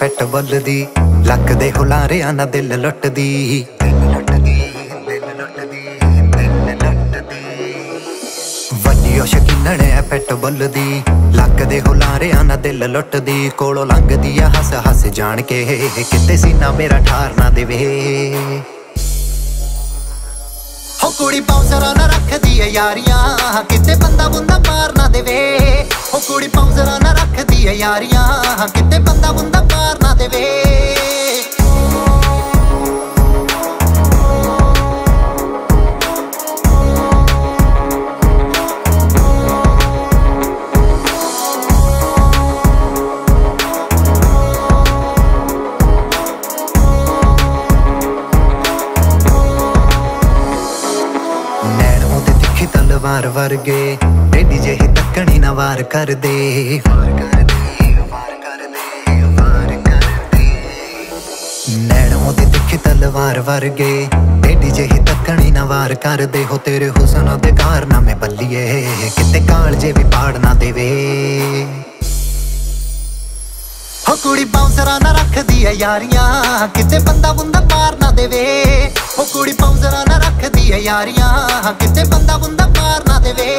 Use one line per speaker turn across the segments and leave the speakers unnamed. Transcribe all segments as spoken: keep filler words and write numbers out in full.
Pet ਬੁੱਲਦੀ, ਲੱਕਦੇ ਹੁਲਾਰਿਆਂ ਨਾਲ ਦਿਲ ਲੁੱਟਦੀ। ਵੱਡੀ ਸ਼ਕੀਨਣ ਐ ਪੈਟ ਬੁੱਲਦੀ, ਲੱਕਦੇ ਹੁਲਾਰਿਆਂ ਨਾਲ ਦਿਲ ਲੁੱਟਦੀ। ਕੋਲੋਂ ਲੰਘਦੀ ਆ ਹੱਸ ਹੱਸ ਜਾਣ ਕੇ, ਕਿਤੇ ਸੀਨਾ ਮੇਰਾ ਠਾਰ ਨਾ ਦੇਵੇ। ਹੋ ਕੁੜੀ ਬਾਉਂਸਰਾਂ ਨਾਲ ਰੱਖਦੀ ਐ ਯਾਰੀਆਂ, ਕਿਤੇ ਬੰਦਾ ਬੁੰਦਾ ਮਾਰ ਨਾ ਦੇਵੇ। ਹੋ ਕੁੜੀ ਬਾਉਂਸਰਾਂ ਨਾਲ ਰੱਖਦੀ ਐ ਯਾਰੀਆਂ, ਕਿਤੇ ਬੰਦਾ ਬੁੰਦਾ ਮਾਰ ਨਾ ਦੇਵੇ। ਤਲਵਾਰ ਵਰਗੇ ਟੇਢੀ ਜਿਹੀ ਤੱਕਣੀ ਨਾ ਵਾਰ ਕਰਦੇ। ਨੈਣ ਉਹਦੇ ਤਿੱਖੀ ਤਲਵਾਰ ਵਰਗੇ ਟੇਢੀ ਜਿਹੀ ਤੱਕਣੀ ਨਾ ਵਾਰ ਕਰਦੇ। ਹੋ ਤੇਰੇ ਹੁਸਨ ਦੇ ਕਾਰਨਾਮੇ ਬੱਲੀਏ, ਕਿਤੇ ਕਾਲਜੇ ਵੀ ਪਾੜ ਨਾ ਦੇਵੇ। ਹੋ ਕੁੜੀ ਬਾਉਂਸਰਾਂ ਨਾਲ ਰੱਖਦੀ ਐ ਯਾਰੀਆਂ, ਕਿਤੇ ਬੰਦਾ ਬੁੰਦਾ ਮਾਰ ਨਾ ਦੇਵੇ। ਹੋ ਕੁੜੀ ਬਾਉਂਸਰਾਂ ਨਾਲ ਰੱਖਦੀ ਐ ਯਾਰੀਆਂ, ਕਿਤੇ ਬੰਦਾ ਬੁੰਦਾ ਮਾਰ ਨਾ ਦੇਵੇ।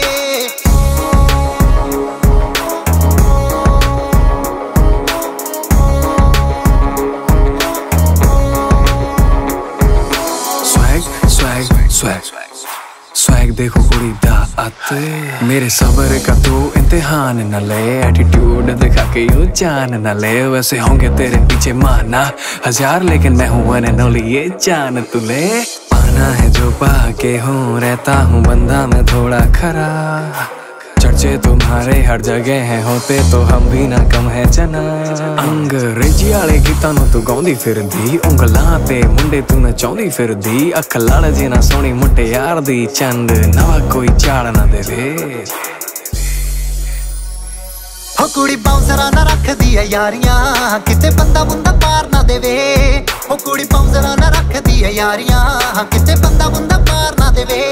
स्वैग देखो कुड़ी दा आते, मेरे सबर का तू इम्तिहान न ले। एटीट्यूड दिखा के यू जान न ले। वैसे होंगे तेरे पीछे माना हजार, लेकिन मैं हूँ वन एंड ओनली, ये जान तू ले। पाना है जो पाके हूँ, रहता हूँ बंदा मैं थोड़ा खरा। चर्चे तुम्हारे हर जगह हैं, होते तो हम भी ना कम है जना। अंग्रेजी वाले गीतां नूं तू गाउंदी फिरदी, उंगलां ते मुंडे तू नचाउंदी फिरदी। अख लड़ जे ना सोहणी मुटियार दी, चंद नवा कोई चाड़ ना देवे।
हो कुड़ी बाउंसरां ना रखदी ऐ यारियां, किते बंदा बुंदा मार ना देवे। हो कुड़ी बाउंसरां ना रखदी ऐ यारियां, किते बंदा बुंदा मार ना देवे।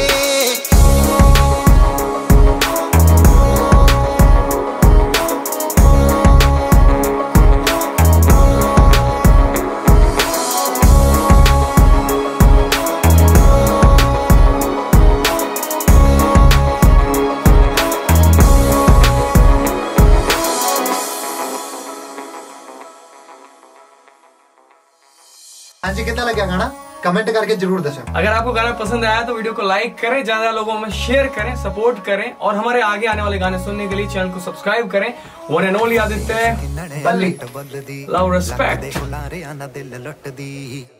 हाँ जी, कितना लगा गाना कमेंट करके जरूर दसो।
अगर आपको गाना पसंद आया तो वीडियो को लाइक करें, ज्यादा लोगों में शेयर करें, सपोर्ट करें और हमारे आगे आने वाले गाने सुनने के लिए चैनल को सब्सक्राइब करें। वन एंड ओनली आदित्य बल्ली, लव रिस्पेक्ट।